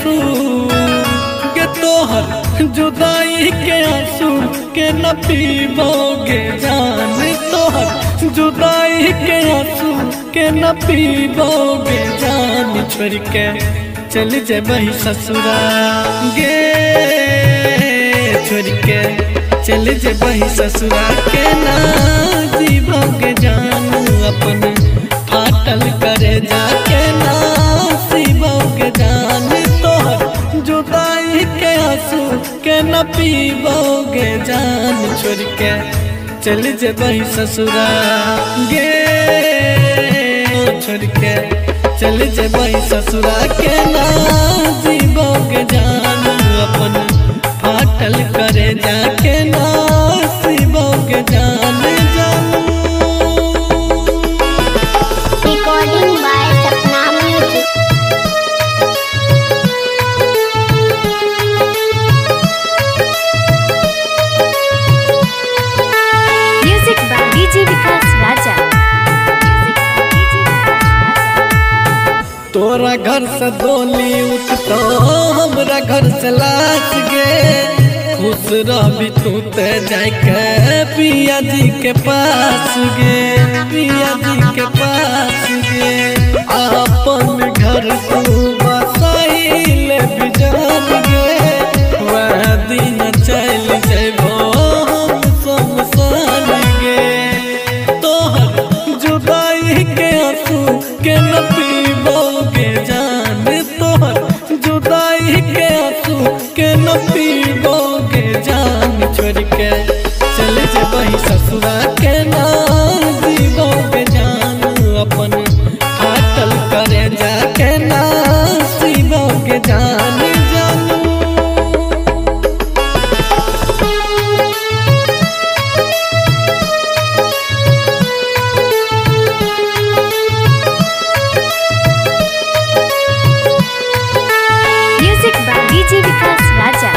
आंसू के तोहर जुदाई के आंसू के न पीबोगे जान, तोहर जुदाई के आंसू के न पीबोगे जान। छोड़ के चल जेबही ससुरा गे, छोड़ के चल जेबही ससुरा के ना जीबोगे जान। अपन फाटल करे जाके ना सीबोगे जान, तोहर जुदाई के आंसू के न पीबोगे जान। छोड़ के चल जेबही ससुरा गे, छोड़ के चल जेबही ससुरा के ना जीबोगे जान। अपन फाटल करे जाके ना सीबोगे जान जानू। Recording by Sapna music. Music by DJ Vikas Raja. तोरा घर से डोली उठतो हमरा घर से लाश गे, खुश रहबी तू ते जाके पिया जी के पास गे, पिया जी के पास गे। अपन घर तू बसाइले बिजान गे, वह दिन चल जेबो हम शमशान गे। तोहर जुदाई के आंसू के न पीबोगे जान, तोहर जुदाई के आंसू के न पीबोगे जान। छोड़ के चल जेबही ससुरा के ना जीबोगे जान। अपन फाटल करे जाके ना सीबोगे जान जानू। Music by DJ Vikas Raja.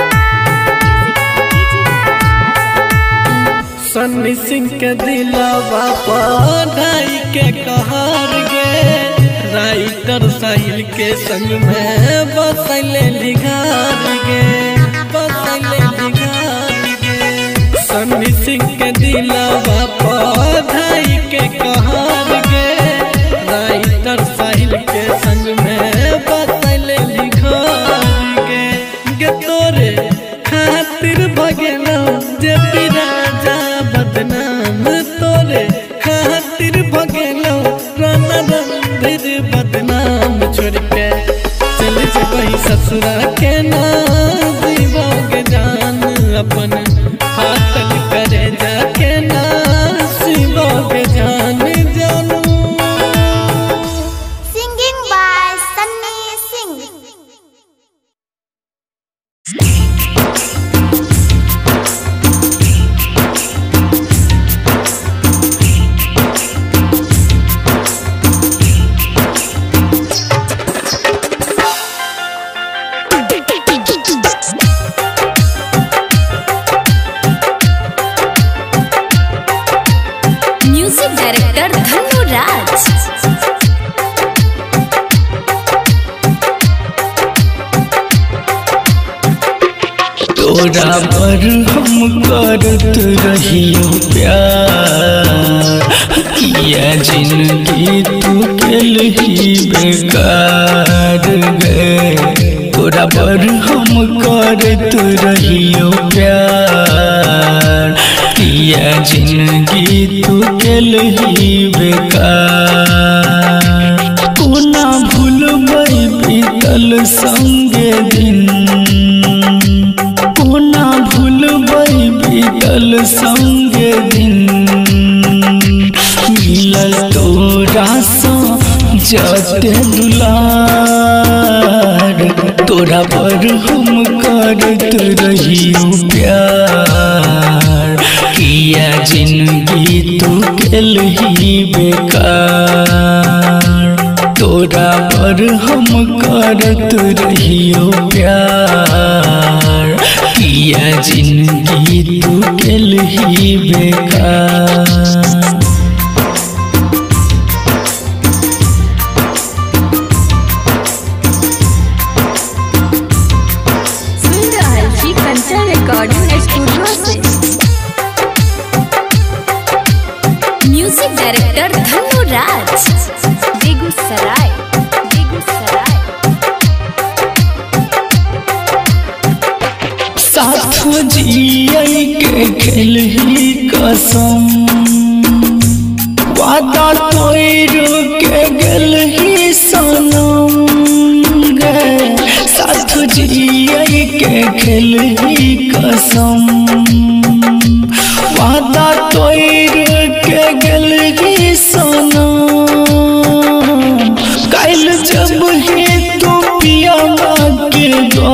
Sunny Singh के दिलावा पढ़ाई के कहर गे, राइटर साहिल के संग में बसैले लिघार गे, बसैले लिघार गे। सन्नी सिंह के दिलावा पढ़ाई के कहर गे, राइटर साहिल के संग में बसैले लिघार गे। गे तोरे खातिर भगेला जे राजा बदनाम, तोरे खातिर भगेलो राना रणधीर बदनाम। छोड़ के चल जेबही ससुरा के ना जीबोगे जान। अपन फाटल करे जाके ना सीबोगे जान जानू। Singing by Sunny Singh. Music director Dhanu Raj. तोरा पर हम करत रहियो प्यार, किया जिंदगी तू केल ही बेकार गे। तोरा पर हम करत रहियो प्यार, किया जिंदगी तू केल ही बेकार। कोना भूलबै बीतल संगे दिन, कोना भूलबै बीतल संगे दिन। मिलल तोरा सँ जते दुलार, तोरा पर हम करत रहियो प्यार, किया जिंदगी तू केल ही बेकार। तोरा पर हम करत रहियो प्यार, किया जिंदगी तू केल ही बेकार। साथ जिए के खेल ही कसम वादा तोड़ के गल ही सनम गे साथ जिए के खेल ही कसम वादा तोड़ के गल ही सनम कल जब ही तू पिया के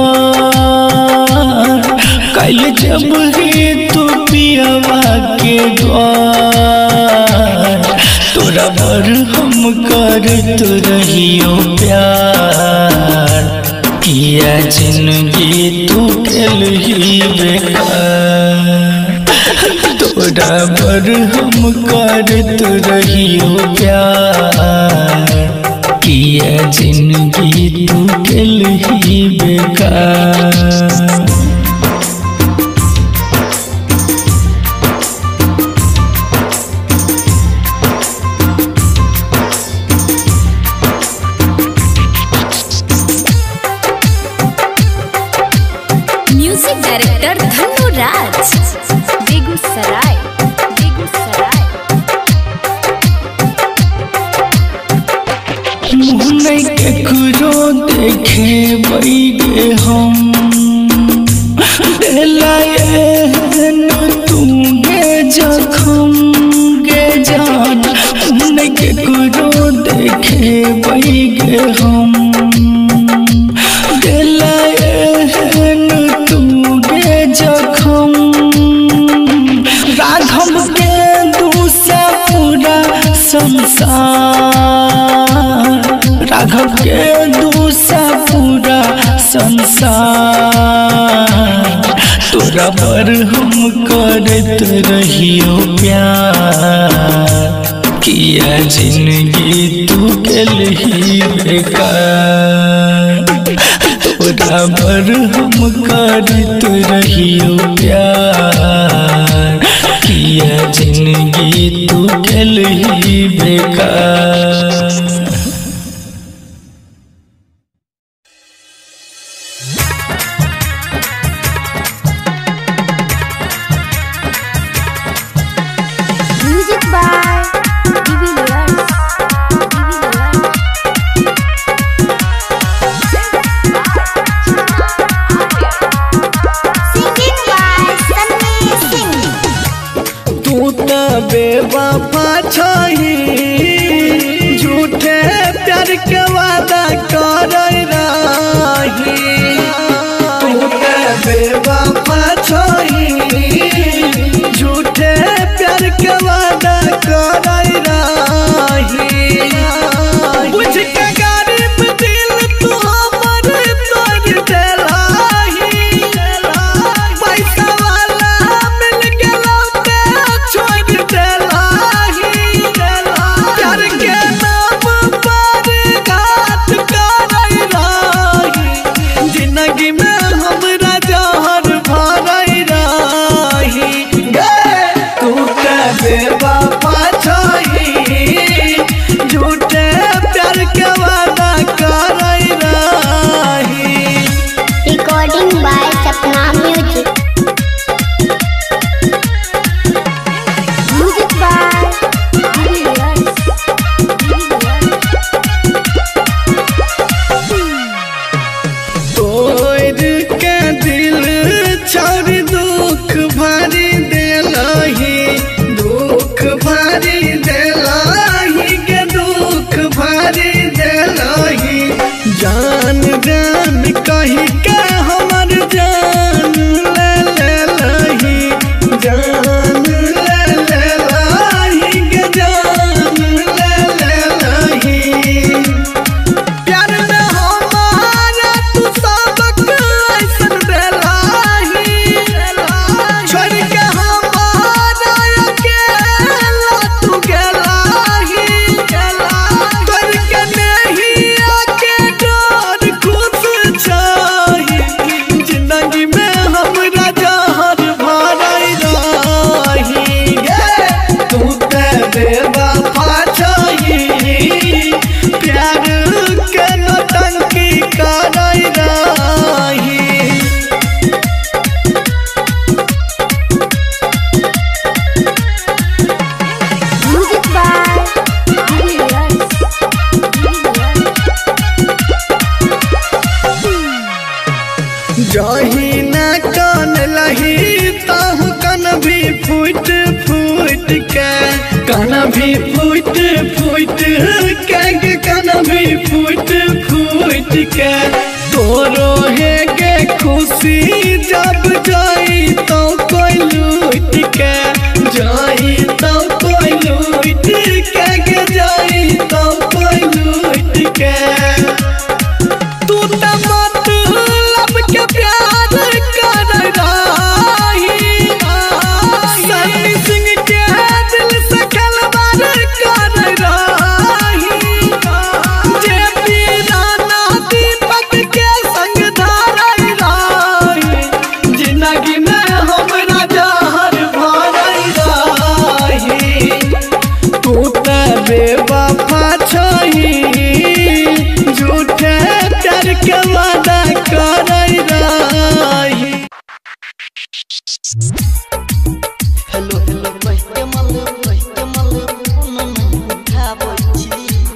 द्वार कल जब ही तू पिया के द्वार तोरा भर हम करत रहियो प्यार किया जिंदगी तू कल ही बेकार तोरा भर हम करत रहियो प्यार किया जिंदगी तू कल ही बेकार। Music director Dhanu Raj, Begusarai. मुँह केकरो देखे बैगे हम तू गे जखम गे जान मुँह केकरो देखे बैगे हम तू गे जखम राघव के दूसरा पूरा संसार राघव के दूसरा पूरा संसार तोरा पर हम करत रहियो प्यार किया जिंदगी तू कल ही बेकार तोरा पर हम करत रहियो प्यार किया जिंदगी तू कल ही बेकार। Music by Singing by Sunny Singh. तू तो बेवफा छही झूठे प्यार के वादा कर रही तू तो बेवफा छही झूठे प्यार के वादा कर रही बुझ के गरीब दिल तू हमर तोड़ देलही पैसा वाला मिल गेलौ ते छोड़ देलही प्यार के नाम पर घात कर रही जिंदगी में हमरा जहर भर रही तू तो बेवफा छही झूठे प्यार के वादा कर रही। Recording by Sapna Music. Music by तोड़ के दिल छोड़ दुख भारी देलही दुख भारी देलही के दुख भारी देलही जान जान कही के हमर जान ले लेलही जान ले लेलही के जान ले लेलही प्यार में हमारा तू सबक ऐसन देलही जही ना कान लही ताहू कन भी फूट फूट के कन भी फूट फूट के कन भी फूट फूट के तोरो है के खुशी जब जाई तो कोई लूट के जाई तो कोई लूट के जाई तो कोई लूट के तू तो मतलब के प्यार कर रही सन्नी सिंह के दिल से खलवार कर रही जे पीराना दीपक के संग धार रही जिंदगी में हमरा जहर भर रही तू तो बेवफा छही झूठे प्यार के वादा कर रही हेलो हेलो कह के मल फोन नहीं उठाबै छी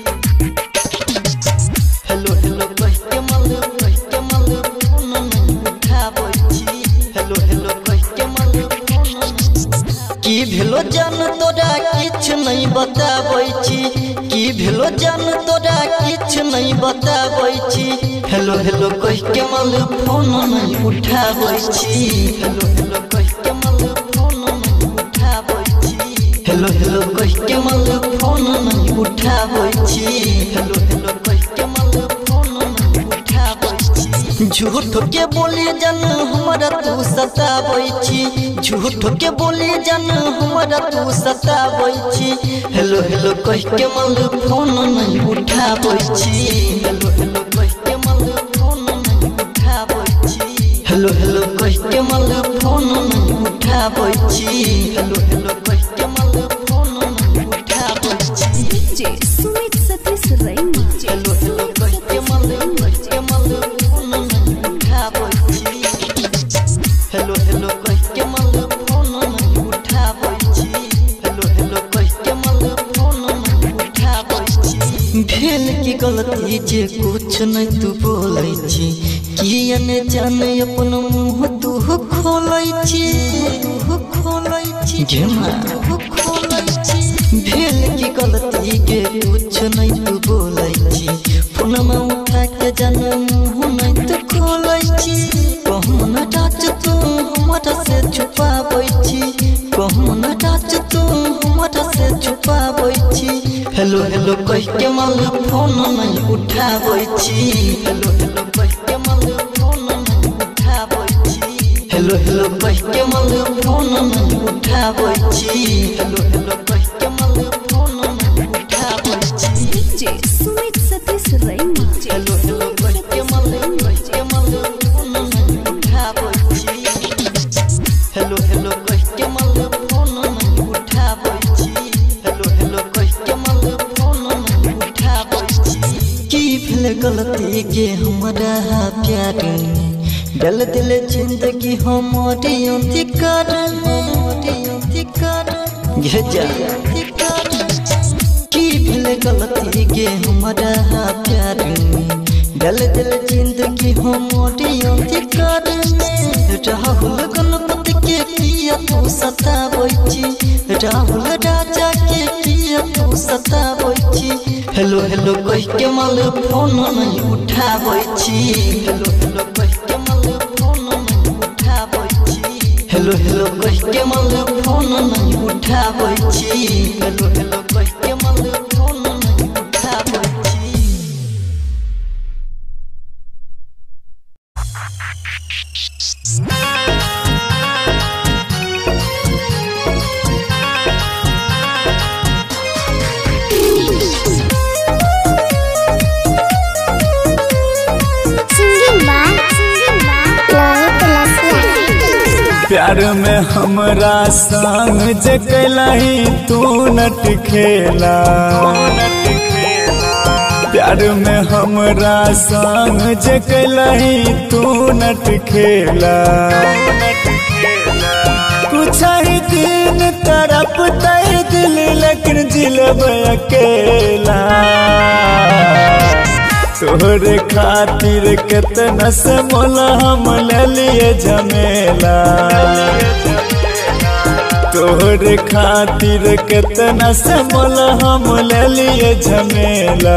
हेलो हेलो कह के मल फोन नहीं उठाबै छी हेलो हेलो कह के मल फोन की भेलो जान तोरा किछ नहीं बताबै छी की भेलो जान तोरा किछ नहीं बताबै छी हेलो हेलो कह के मल फोन नहीं उठाबै छी हेलो हेलो कह के मल फोन नहीं उठाबै छी हेलो हेलो कह के मल फोन नहीं उठाबै छी हेलो हेलो कह के मल फोन नहीं उठाबै छी झूठ के बोली जन हमरा तू सताबै छी झूठ के बोली जन हमरा तू सताबै छी हेलो हेलो कह के मल फोन नहीं उठाबै छी हेलो हेलो कह के मल फोन नहीं उठाबै छी हेलो हेलो कह के मल फोन नहीं उठाबै छी हेलो हेलो कह के मल फोन नहीं उठाबै छी जे सुमित सतीश रैनी हेलो हेलो कह के मल फोन नहीं उठाबै छी हेलो हेलो कह के मल फोन नहीं उठाबै छी हेलो हेलो कह के मल फोन नहीं उठाबै छी भेल की गलती जे कुछ नहीं तू बोलै छी किया ने जाने अपन मुंह तू खोलै छी घेमा खोलै छी भेल की गलती के कुछ नहीं तू बोलै छी फोन में उठा के जाने मुंह नहीं तू खोलै छी कहूँ न टाच तू हमरा से छुपाबै छी कहूँ न टाच तू हमरा से छुपाबै छी हेलो हेलो कह के मल फोन नहीं उठाबै छी हेलो हेलो कह के मल फोन नहीं उठाबै छी हेलो हेलो कह के मल फोन नहीं उठाबै छी हेलो हेलो कह के मल फोन नहीं उठाबै छी जे सुमित सतीश रैनी हेलो हेलो कह के मल फोन नहीं उठाबै छी हेलो हेलो कह के मल फोन नहीं उठाबै छी हेलो हेलो कह के मल फोन नहीं उठाबै छी की भेल गलती के हमरा प्यार डल दिल जिंदगी हमारे अधिकार घेजा की भेल गलती के हमरा प्यार डल दिल जिंदगी हमारे अधिकार राहुल गणपति के किया तू सताबै छी राहुल राजा के किया तू सताबै छी हेलो हेलो कह के मल फोन नहीं उठाबै छी हेलो हेलो कह के मल फोन नहीं उठाबै छी हेलो हेलो कह के मल फोन नहीं उठाबै छी हेलो हेलो कह के मल फोन नहीं उठाबै छी प्यार में हमरा संग जे कैलही तू नट खेला प्यार में हमरा संग जे कैलही तू नट खेला कुछ ही दिन तरफ तय दिल लेकिन जिलब अकेला तोहरे खातिर कितना से मोला हम ले लिए झमेला, तोहरे खातिर कितना से मोला हम ले लिए झमेला।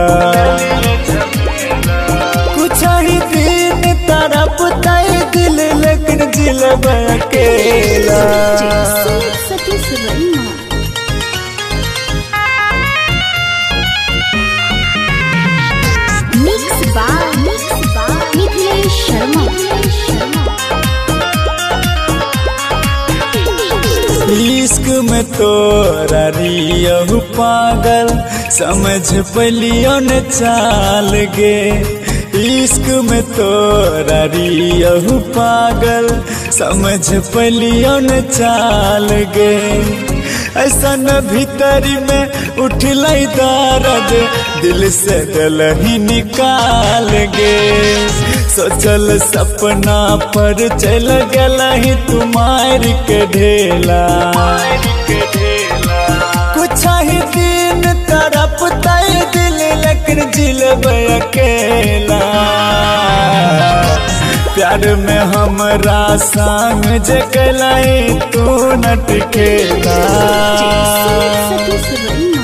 कुछ ही दिन तरफ ताई दिल लेकिन जिलब अकेला। सतीश रैना मिक्स बाय मिथिलेश शर्मा। इश्क में तोरा रियहु पागल समझ पलियो न चाल गे, इश्क में तोरा रियहु पागल समझ पलियो न चाल गे। ऐसा न भीतरी में उठलाई दर्द दिल से दिल ही निकाल गे। सोचल सपना पर चल गला ही तुम्हारी के ढेला। कुछ ही दिन तरफ ताई दिल लेकिन जिलब अकेला। प्यार में हमरा संग जगलाई तू नट खेला। सतीश रैना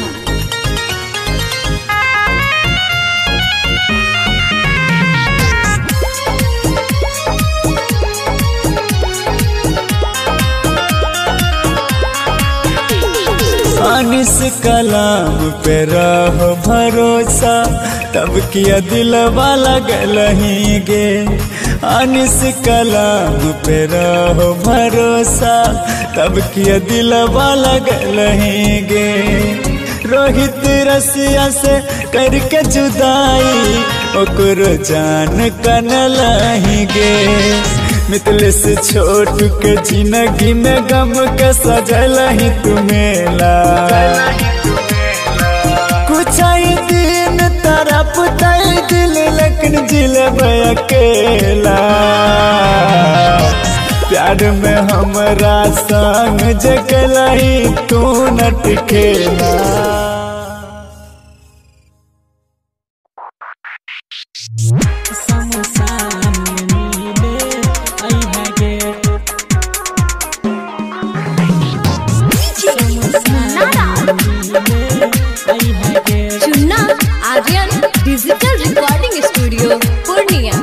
अनिस कलाम पे रहो भरोसा तब किया दिलवा लगल ही गे। अनिस कलाम पे रहो भरोसा तब किया दिलवा लगल ही गे। रोहित रसिया से करके जुदाई ओकरो जान कनल ही गे। मितलेस छोट के जिंदगी में गम के सजल ही तुम्हेला। कुछ ही दिन तरफ ताई दिल लेकिन जिलब अकेला। प्यार में हमरा संग जगला ही तू नट खेला। Chunna Aryan digital recording studio Purnia.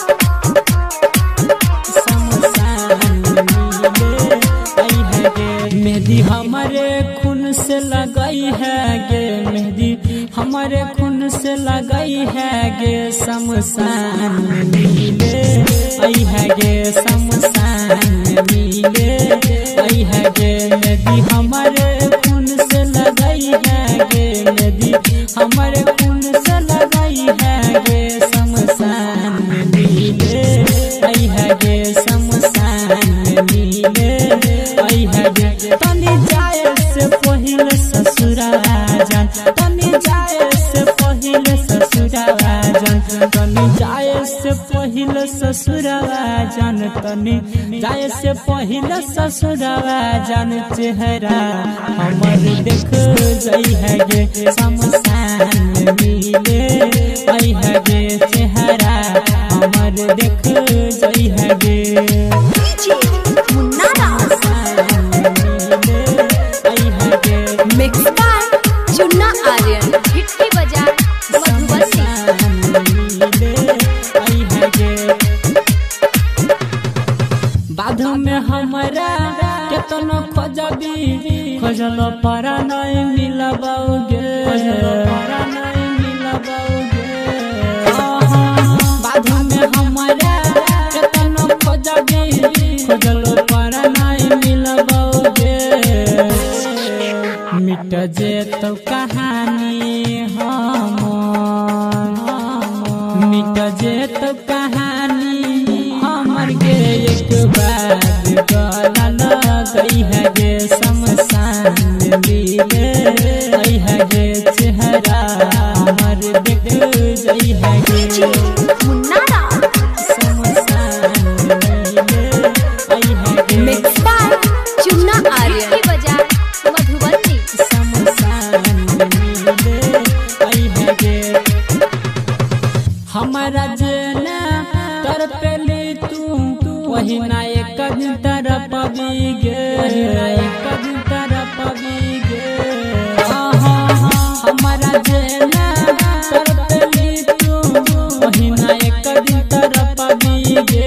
मेहंदी हमारे खून से लगाई है गे, मेहंदी हमारे खून से लगाई है गे। शमशान में मिले आई है गे, शमशान में मिले आई है गे। मेहंदी हमारे खून से लगाई है गे, मेहंदी हमारे खून से लगाई है गे। शमशान में मिले आई है गे, शमशान में मिले आई है गे। तनी जाए से पहिले ससुरावा जान, तनी जाए से पहिले ससुरावा जान, तनी जाए से पहिले ससुरावा जान, तनी जाए से पहिले ससुरावा जान। चेहरा हमर देख जाई है गे, शमशान में मिले आई है गे। चेहरा हमर देख जाई है गे। Mix by Chunna Aryan Hitti Bazar Madhubani. बाध में हमारा केतनो खोजबी खोजलो पारा नहीं मिलबाओगे, पारा नहीं मिलबाओगे। बाध में हमारा केतनो खोजबी खोजलो पारा नहीं मिलबाओगे। मिट जे तो कहानी हमर, मिट जे तो कहानी हमर गे। एक बार गला लगई है गे, शमशान में मिले आई है गे। चेहरा हमर देख जाई है गे, शमशान में मिले आई है गे। Mix by Chunna Aryan Hitti Bazar Madhubani. वही ना एक दिन तरह पबी गे, एक दिन तरह पबी गे। हमारा जेना तरपली तू वही ना एक दिन तरह पबी गे।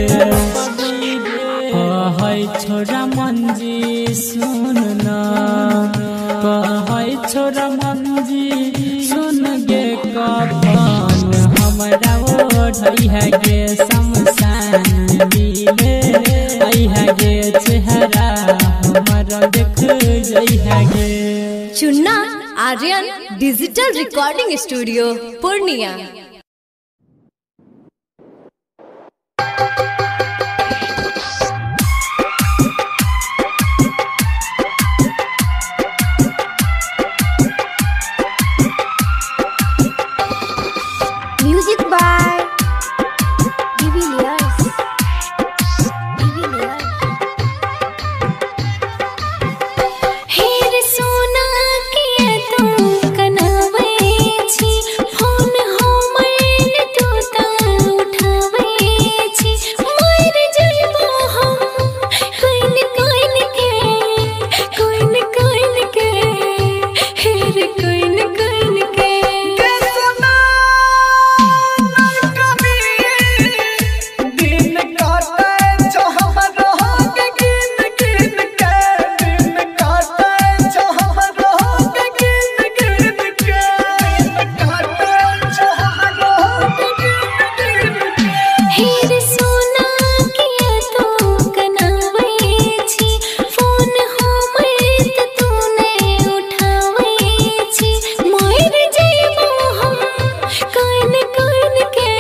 हाय छोरा मंजी सुन ना, हाय छोरा मंजी सुन गे कफन हमारा ओढ़ई है गे शमशान मिले आई है गे चेहरा हमारा देख जई है गे। Chunna Aryan digital recording studio Purnia. Music by हेर सोना के तू कनावे छी फोन हमर तू ता उठावे छी मर जइबो हम कोइन कोइन के हेर कोइन कोइन के। हेर सोना के तू कनावे छी फोन हमर तू ने उठावे छी मर जइबो हम कोइन कोइन के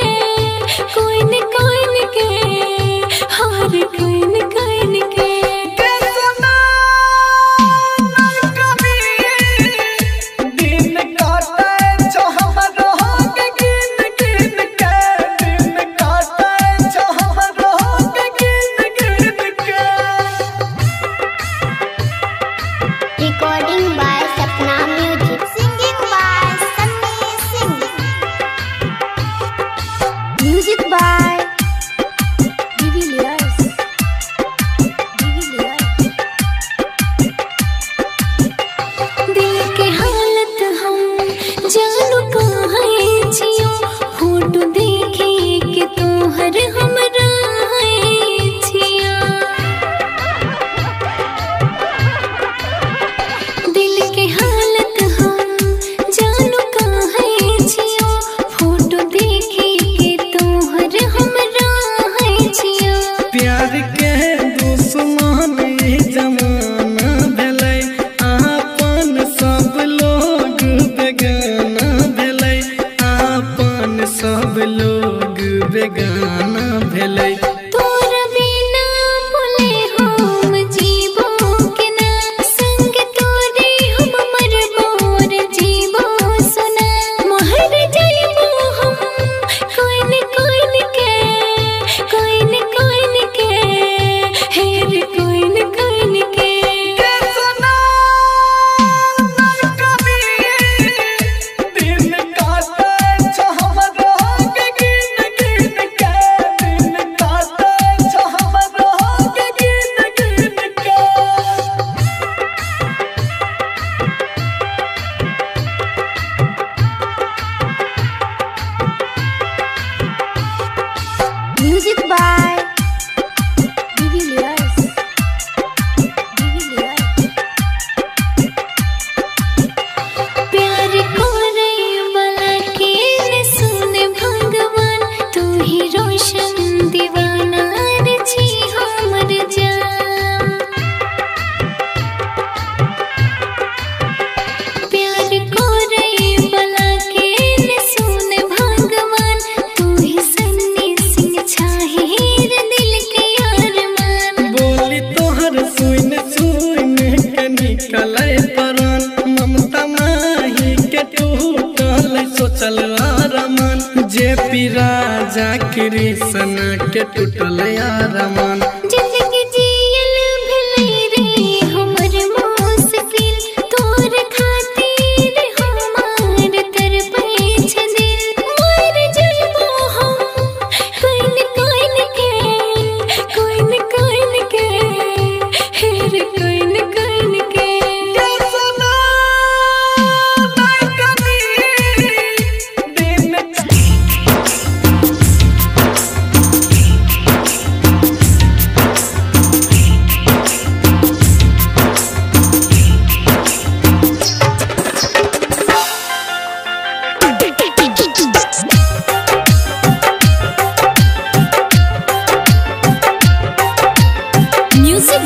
हार कोइन कोइन के। Recording by Sapna music, singing by Sunny Singh, music by de Villiers. दिल के हालत हम जानू कहाँ छियो फोटो देखे के तोहर हमरा छिया। दिल के हालत हम जानू कहाँ छियो फोटो देखे के तोहर हमरा छिया। प्यार के दुश्मन जमाना भेलै आपन सब लोग बेगाना भेलै, आपन सब लोग बेगाना भेलै। तोरा बिना बोले हम जीबो के ना संग तोरे हम मरबोर जीबो सुना महर जइबो हम कोइन कोइन के हेर कोइन कोइन के। Music by de Villiers. प्यार करे वाला के न सुन भगवान तू ही रोशन दीवाना रे छी हमर जान। प्यार करे वाला के न सुन भगवान तू ही सन्नी सिंह छाहिर दिल के अरमान। बोली तोहर सुन सुन के निकलै प्राण, ममता माही के टूटल सोचल आरमान। जे पी राजा कृष्ण के टूटल आरमान। जिंदगी जियल भले रे हमर मुश्किल तोर खातिर हमार तरपै छ दिल मर जइबो हम कोइन कोइन के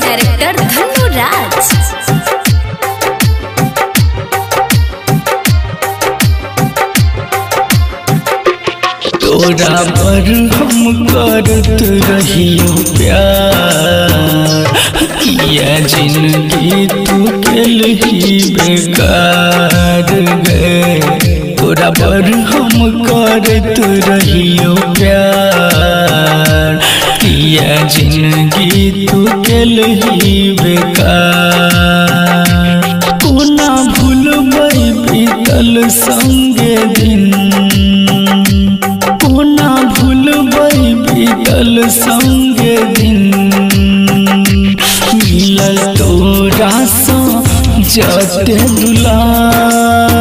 डायरेक्टर धनु राज। तोरा पर हम करत रहियो प्यार, किया जिंदगी तू केलही बेकार गे। तोरा पर हम करत रहियो प्यार, किया जिंदगी तू केलही बेकार। कोना भूलबै बीतल संगे दिन, कोना भूलबै बीतल संगे दिन। मिलल तोरा सँ जते दुलार,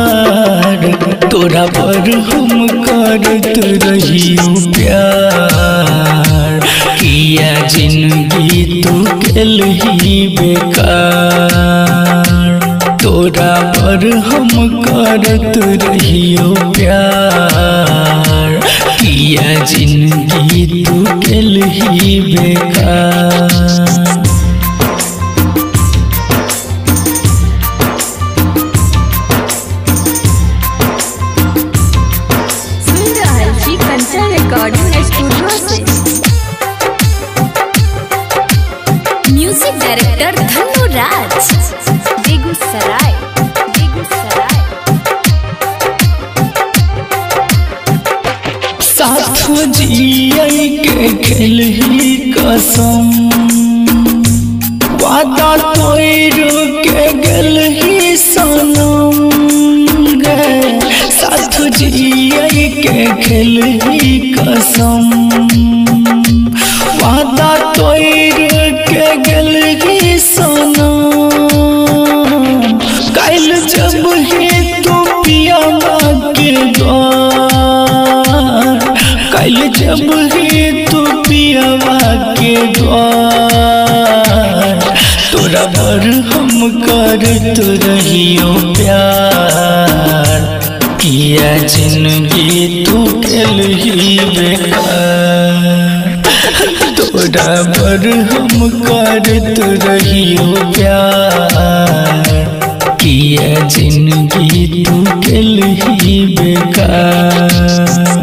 तोरा पर हम करत रहियो प्यार, किया जिंदगी तू केलही बेकार। तोरा पर हम करत रहियो प्यार, किया जिंदगी तू केलही बेकार। Music director Dhanu Raj, Begusarai. साथ जियै के खेलही कसम, वादा तोड़ के गेलही सनम गे। साथ जियै के खेलही कसम, वादा तोड़ के गेलही सनम। काल जब ही तू पियावा के द्वार, काल जब ही तू पियावा के द्वार। तोरा पर हम करत रहियो प्यार, किया जिंदगी तू केलही बेकार। तोरा पर हम करत रहियो प्यार, किया जिंदगी तू केलही बेकार।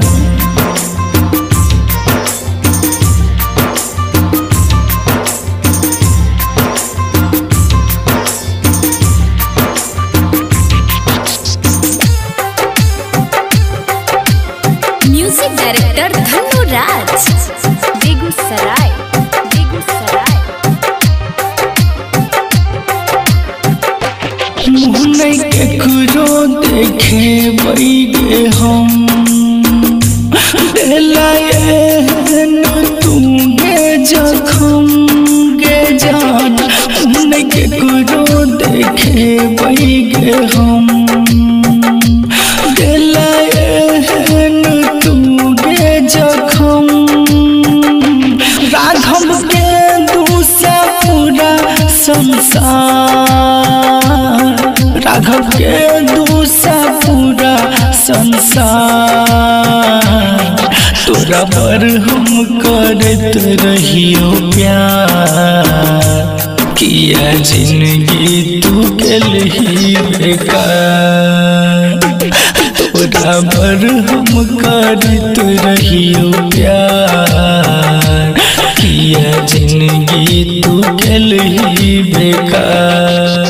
Music director Dhanu Raj, Begusarai. मुँह नहीं केकरो देखे बैगे हम, दिलायन तुगे जखम गे जान। मुँह नहीं केकरो देखे बैगे हम, दिलायन तुगे जखम। राघव के दूसरा पूरा संसार, राघव के दूसरा पूरा संसार। तोरा पर हम करत रहियो प्यार, किया जिंदगी तू केलही बेकार। तोरा पर हम करत रहियो प्यार, किया जिंदगी तू केलही बेकार।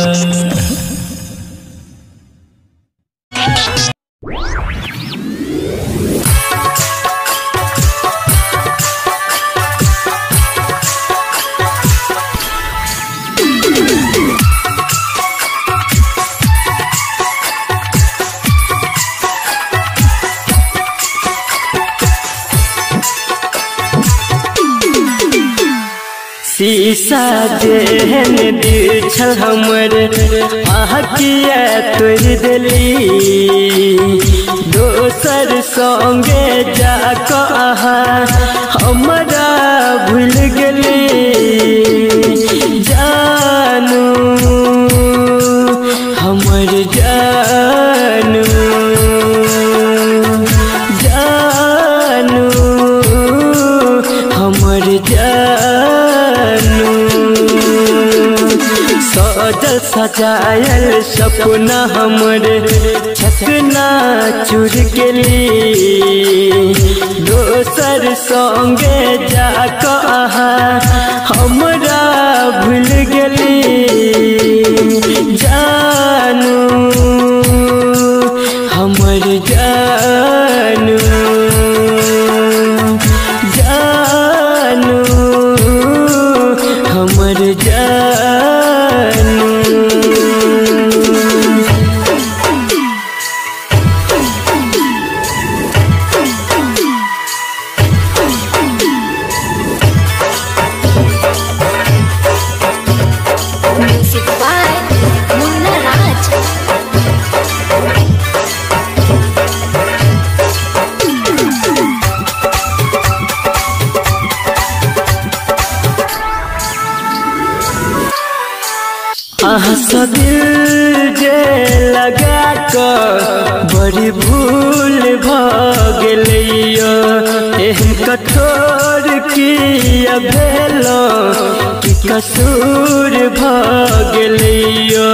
शीशा जेहन दिल छल हमर आँखिया तोड़ देली। दोसर संगे जाकऽ हमरा भूल गेली। जानू हमर जानू, जानू हमर जानू। सजल सजायल सपना हमरे छकना चूर गेली दोसर संगे जा कहा हमरा भूल गेली जानू हमर जानू जानू हमर जानू Music by Munna Raj. दिल जे लगा कर बड़ी भूल भगलियो एहन कठोर किया भेलो कि कसूर भगलियो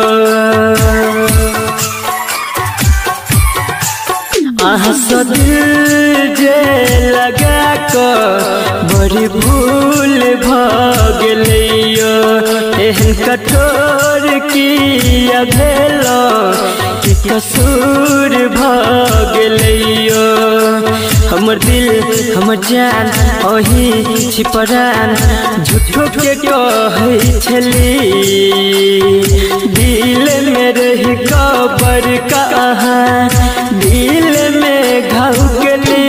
दिल जे लगा कर बड़ी भूल भगलियो एहन कठोर किया भेलो कि कसूर भगलियो हमर दिल हमर जान अही छिपरान झूठो के कहै छली दिल में रही कबर कहाँ दिल में घाव गेली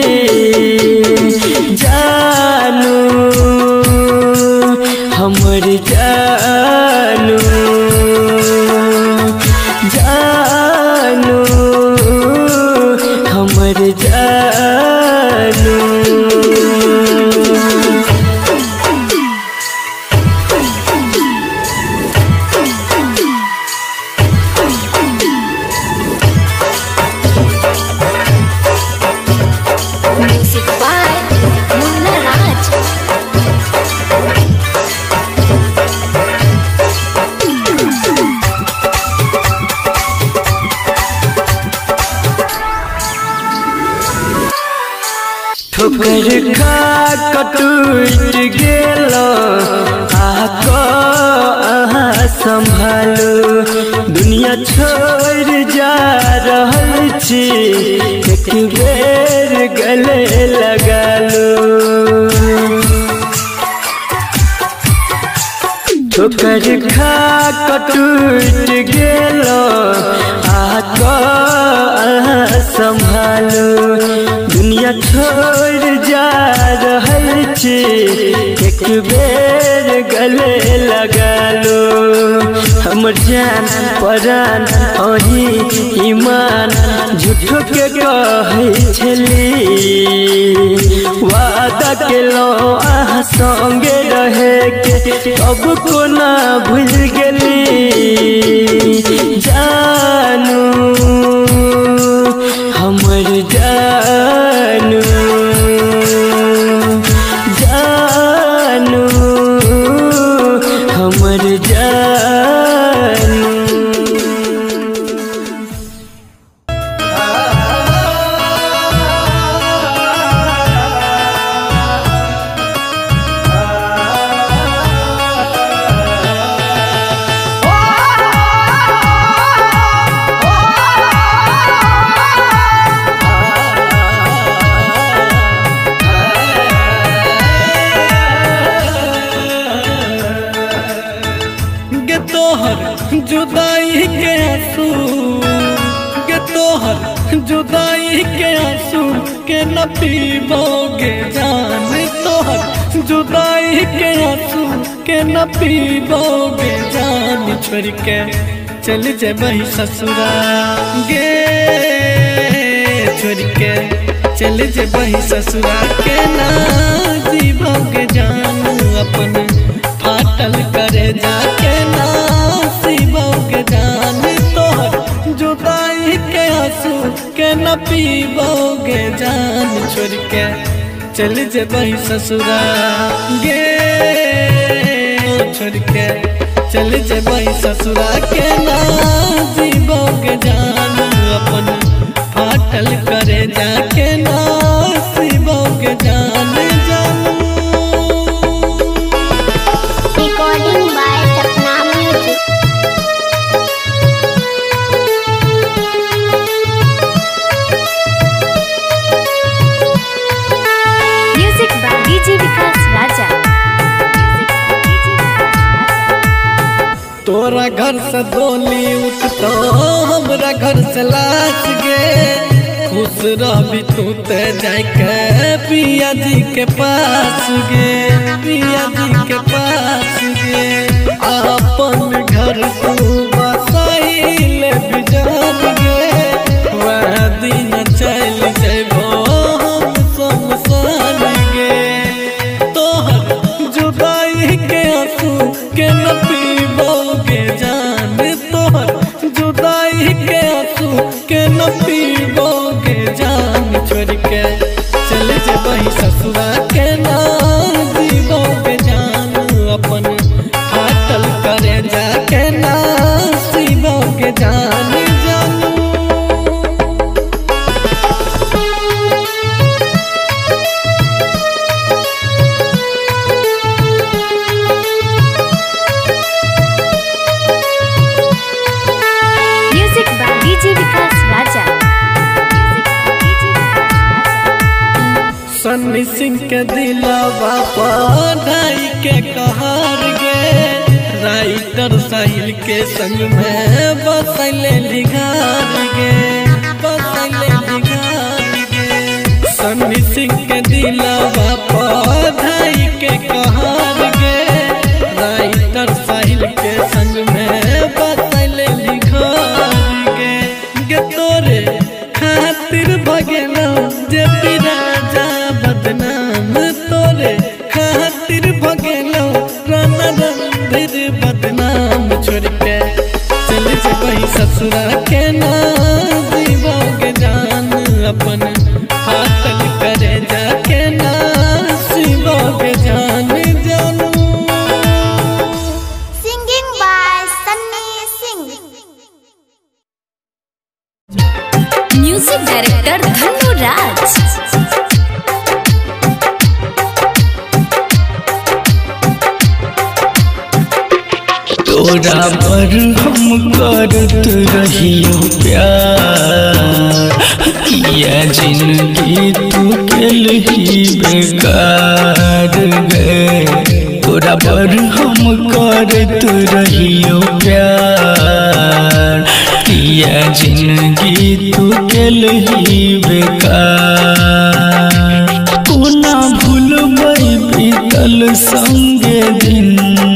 जानू हमर जानू जानू हमर जानू Music by Munna Raj. ठोकर खा कटूट गेलो आको अहाँ संभालो दुनिया छोड़ जा रहल छी एक बेर गले लगा लो ठोकर खा कटूट गेलो आको अहाँ संभालो दुनिया छोड़ जा रहल छी एक बेर गले लगा लो हमर जान परान अही ईमान झूठो के कहै छली वादा केलो अहाँ संगे रहे के अब कोना भूल गेली जानू हमर जानू जानू हमर जानू जुदाई के आंसू के तोहर जुदाई के आंसू के न पीबोगे जान तोहर जुदाई के आंसू के न पीबोगे जान छोड़ के चल जेबही ससुरा गे छोड़ के चल जेबही ससुरा के ना जीबोगे जान अपन फाटल करे जाके ना सीबोगे जान तोहर जुदाई के आंसू के न पीबोगे जान छोड़ के चल जेबही ससुरा गे छोड़ के चल जेबै ससुरा के ना जीबोगे जान अपन फाटल करे जाके ना सीबोगे जान जानू। Recording by Sapna Music. Music by DJ Vikas Raja. तोरा घर से डोली उठतो हमरा घर से लाश गे खुश रही तू ते जाके पिया जी के पास गे पिया जी के पास गे अपन घर तू बसाइले बिजान गे वह दिन चल जेबो हम शमशान गे तोहर जुदाई के आंसू के न पीबोगे जान तोहर जुदाई के आंसू के न पीबोगे जान छोड़ के चल जेबै ससुरा के ना जीबोगे जान अपन फाटल करे जाके ना सीबोगे जान जानू। Music by DJ Vikas Raja. Sunny Singh के दिलवा पढ़ाई के कहर गे राइटर साहिल के संग में बसैले लिघार गे बसैले लिघार गे सन्नी सिंह के दिलवा पढ़ाई के कहर गे राइटर साहिल के संग में बसैले लिघार गे गे तोरे खातिर भगेलो जे राजा बदनाम तोरे खातिर भगेलो राना रणधीर बदनाम छोड़ के चल जेबै ससुरा के ना जीबोगे जान अपन फाटल करे जाके ना सीबोगे जान जानू। Singing by Sunny Singh. Music Director Dhanu Raj. तोरा पर हम करत रहियो प्यार किया जिंदगी तू केलही बेकार गे तोरा पर हम करत रहियो प्यार किया जिंदगी तू केलही बेकार कोना भूलबै बीतल संगे दिन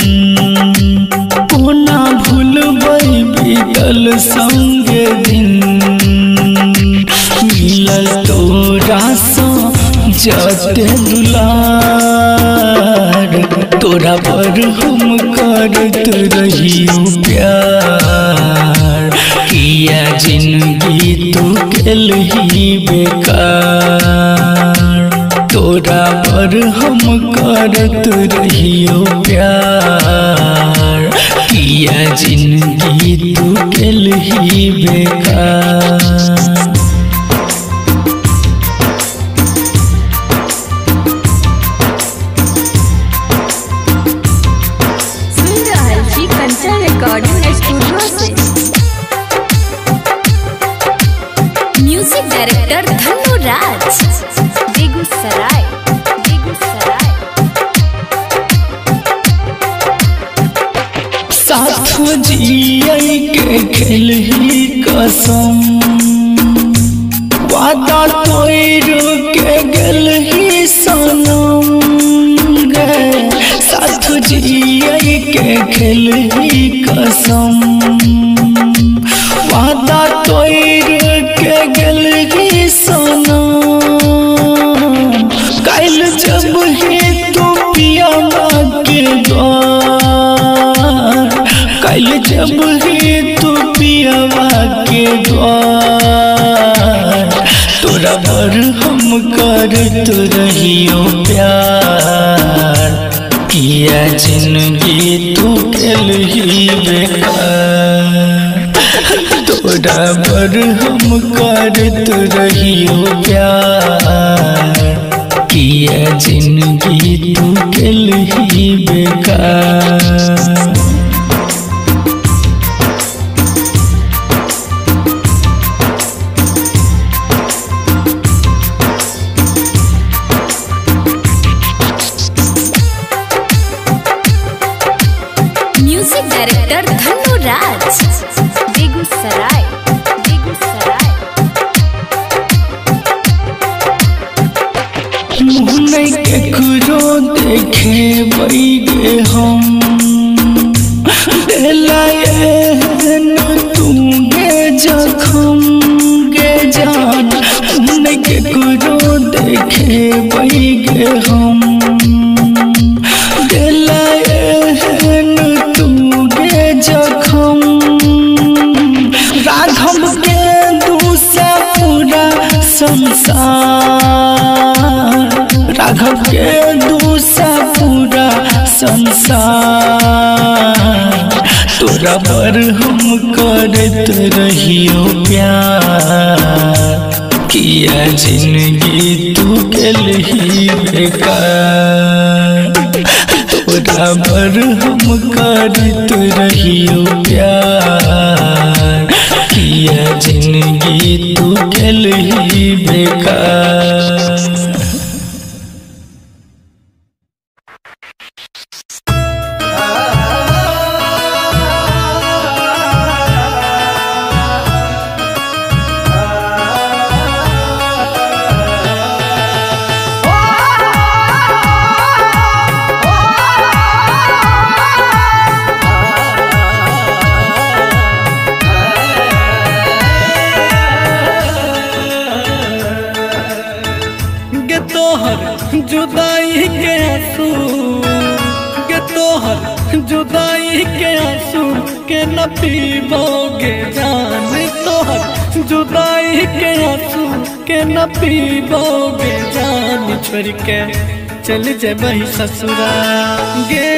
कोना भूलबै बीतल संगे दिन मिलल तोरा सँ जते दुलार तोरा पर हम करत रहियो प्यार किया जिंदगी तू केलही बेकार तोरा पर हम करत रहियो प्यार किया जिंदगी तू केलही बेकार। सुन रहल छी कंचन रिकॉर्डिंग स्टूडियो से। Music director Dhanu Raj Begusarai Begusarai. साथ जियै के खेलही कसम वादा तोड़ के गेलही सनम गे साथ जियै के खेलही कसम वादा तोड़ के गेलही सनम काल जब ही तू पियावा के द्वार काल जब ही तू पियावा के द्वार तोरा पर हम करत रहियो प्यार किया जिंदगी तू ही बेकार तोरा पर हम करत रहियो प्यार किया जिंदगी तू ही बेकार। Music director Dhanu Raj, Begusarai. मुँह केकरो देखे बैगे हम तुगे जखम गे जान मुँह केकरो देखे बैगे हम तुगे जखम राघव के दूसरा पूरा संसार राघव के दूसरा पूरा संसार तोरा पर हम करत रहियो प्यार किया जिंदगी तू ही बेकार तोरा पर हम करत रहियो प्यार किया जिंदगी तू ही बेकार। जुदाई के आंसू के तोहर जुदाई के आंसू के न पीबोगे जान तोहर जुदाई के आंसू के न पीबोगे जान छोड़ के चल जेबही ससुरा गे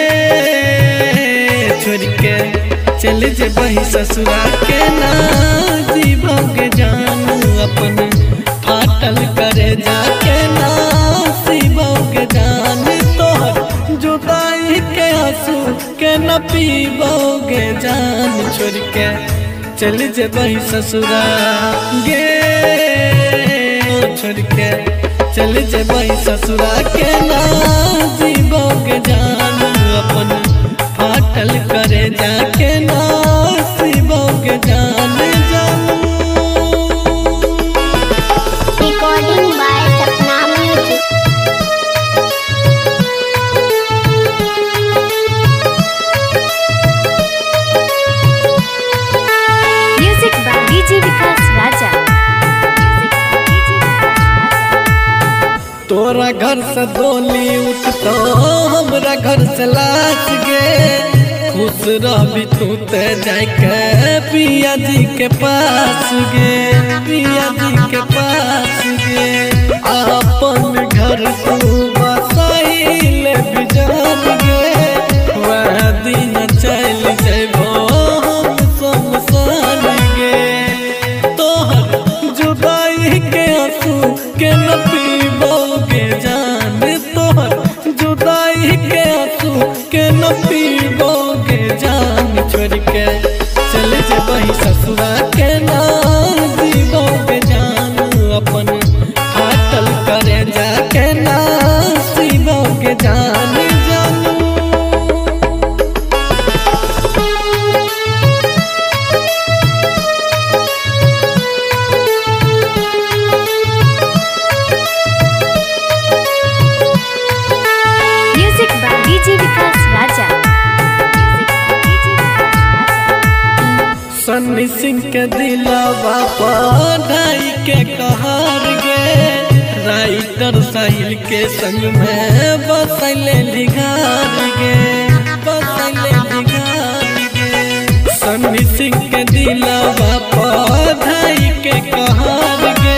छोड़ के चल जेबही ससुरा के ना जीबोगे जान अपन फाटल करे जाके ना सीबोगे जान तोहर जुदाई के आंसू के न पीबोगे जान छोड़ के चल जेबही ससुरा गे छोड़ के चल जेबही ससुरा के ना जीबोगे जान अपन फाटल करे जाके ना सीबोगे जान जानू। Recording by Sapna Music. Music by DJ Vikas Raja. तोरा घर से डोली उठतो हमरा घर से लाश गे खुश रहबी तू ते जाके पिया जी के पास गे पिया जी के पास गे अपन घर तू बसाइले बिजान गे वह दिन चल जेबो हम शमशान गे तोहर जुदाई के आंसू के न पीबोगे जान तोहर जुदाई के आंसू के न पीबोगे जान छोड़ के चल जेबही ससुरा के ना जीबोगे जान अपन फाटल करे जाके ना सीबोगे जान जानू। Music by DJ Vikas Raja. Sunny Singh के दिलावा पढ़ाई के कहर गे राइटर साहिल के संग में बसैले लिघार गे बसैले लिघार गे सन्नी सिंह के दिलावा पढ़ाई के कहर गे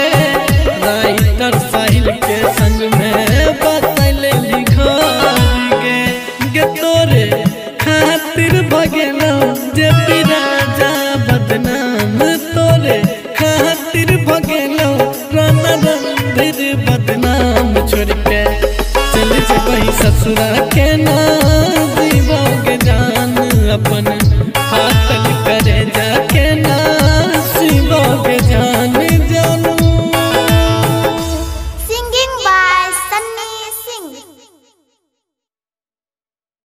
राइटर साहिल के संग में बसैले लिघार गे तोरे खातिर भगेलो जे राजा बदनाम तोरे खातिर भगेलो राना रणधीर बदनाम छोड़ के चल जबही ससुरा के नाम